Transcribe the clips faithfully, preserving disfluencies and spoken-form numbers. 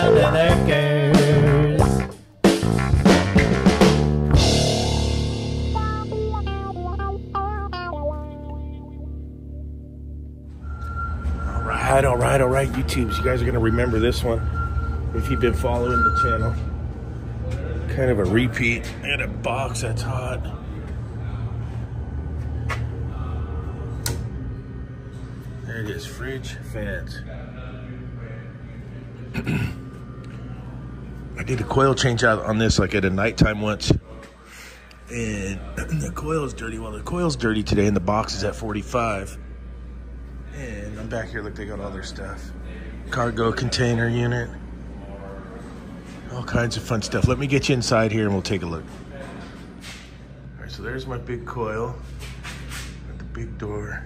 there goes. All right, all right, all right, YouTubes. You guys are going to remember this one if you've been following the channel. Kind of a repeat and a box that's hot. There it is, fridge fans. I did a coil change out on this like at a nighttime once. And the coil is dirty. Well, the coil's dirty today and the box is at forty-five. And I'm back here, look, they got all their stuff. Cargo container unit. All kinds of fun stuff. Let me get you inside here and we'll take a look. All right, so there's my big coil at the big door.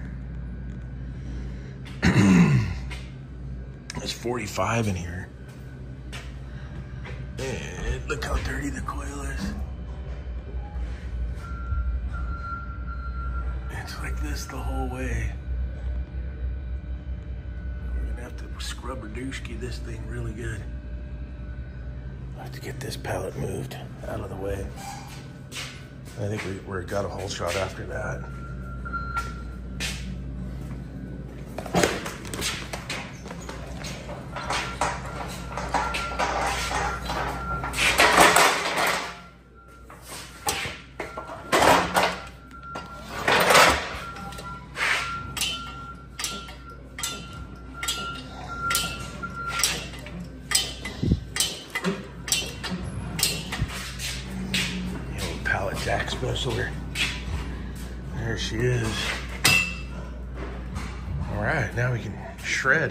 There's forty-five in here. And look how dirty the coil is. It's like this the whole way. We're gonna have to scrub or dooski this thing really good. I have to get this pallet moved out of the way. I think we, we got a whole shot after that. Jack specialer. There she is. All right, now we can shred.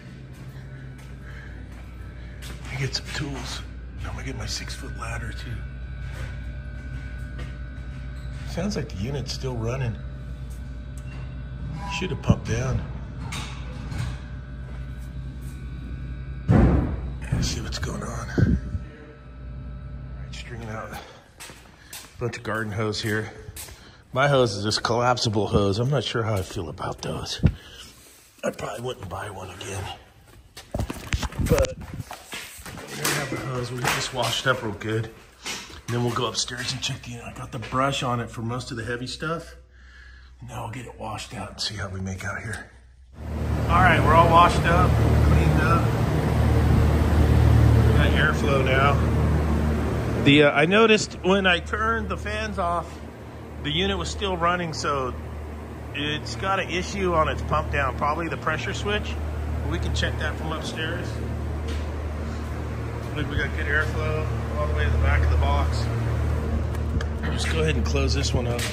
Let me get some tools. I'm gonna get my six foot ladder too. Sounds like the unit's still running. Should have pumped down. Let's see what's going on. All right, stringing out bunch of garden hose here. My hose is this collapsible hose. I'm not sure how I feel about those. I probably wouldn't buy one again. But we're gonna have the hose. We'll get this washed up real good. And then we'll go upstairs and check the unit. I got the brush on it for most of the heavy stuff. Now we'll get it washed out and see how we make out here. All right, we're all washed up, cleaned up. We got airflow now. The, uh, I noticed when I turned the fans off, the unit was still running, so it's got an issue on its pump down, probably the pressure switch. We can check that from upstairs. Look, we got good airflow all the way to the back of the box. Let's go ahead and close this one up.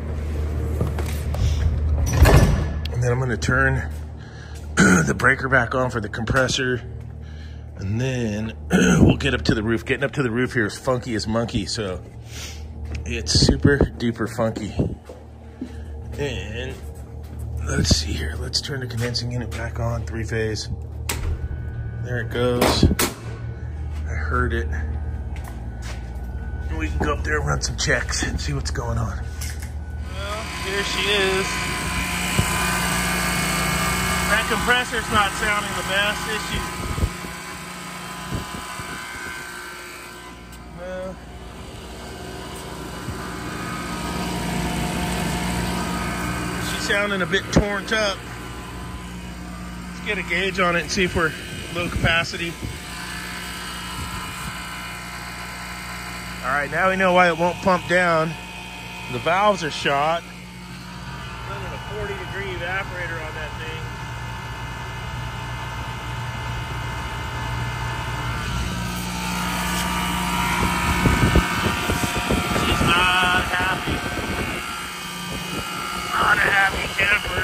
And then I'm gonna turn the breaker back on for the compressor. And then we'll get up to the roof. Getting up to the roof here is funky as monkey, so it's super duper funky. And let's see here. Let's turn the condensing unit back on, three phase. There it goes. I heard it. And we can go up there and run some checks and see what's going on. Well, here she is. That compressor's not sounding the best, is she? Sounding a bit torn up. Let's get a gauge on it and see if we're low capacity. All right, now we know why it won't pump down. The valves are shot. Running a forty degree evaporator on that thing. She's not happy. Not a happy camper.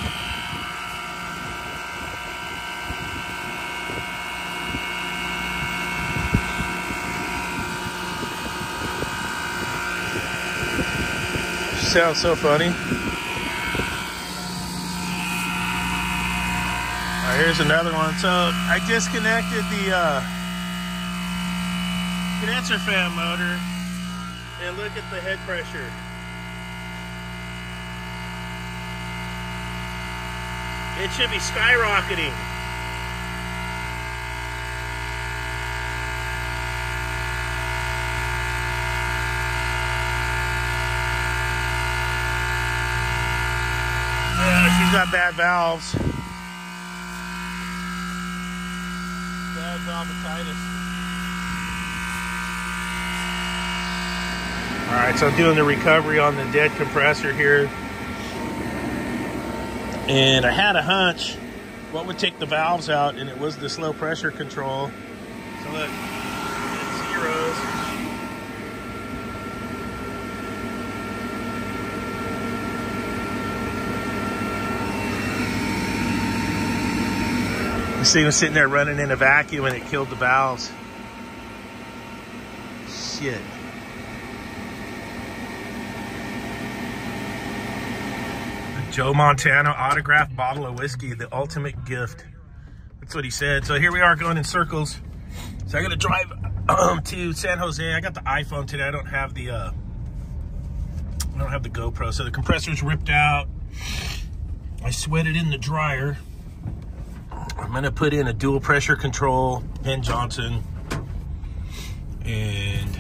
She sounds so funny. Alright, here's another one. So I disconnected the uh, condenser fan motor and look at the head pressure. It should be skyrocketing. bad valves. Bad valvatitis. All right, so I'm doing the recovery on the dead compressor here. And I had a hunch what would take the valves out, and it was the slow pressure control. So look, it's zeros. You see him sitting there running in a vacuum and it killed the valves. Shit. Joe Montana autographed bottle of whiskey, the ultimate gift. That's what he said. So here we are going in circles. So I got to drive um, to San Jose. I got the iPhone today. I don't have the uh, I don't have the GoPro. So the compressor's ripped out. I sweated in the dryer. I'm gonna put in a dual pressure control, Ben Johnson, and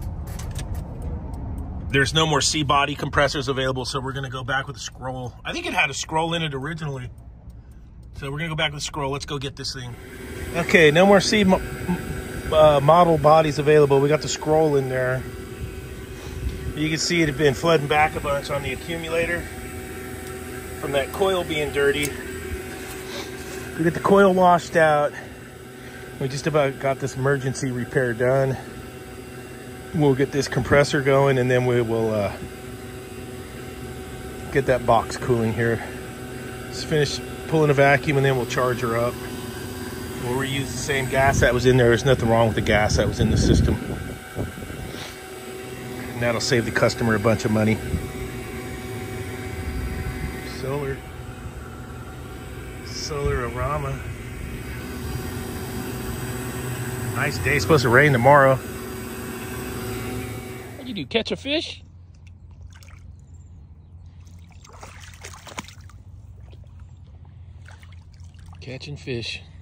there's no more C-body compressors available, so we're gonna go back with a scroll. I think it had a scroll in it originally. So we're gonna go back with a scroll. Let's go get this thing. Okay, no more C mo uh, model bodies available. We got the scroll in there. You can see it had been flooding back a bunch on the accumulator from that coil being dirty. We get the coil washed out. We just about got this emergency repair done. We'll get this compressor going, and then we will uh, get that box cooling here. Just finish pulling a vacuum, and then we'll charge her up. We'll reuse the same gas that was in there. There's nothing wrong with the gas that was in the system. And that'll save the customer a bunch of money. Solar. Solar-orama. Nice day. It's supposed to rain tomorrow. What'd you do, catch a fish? Catching fish.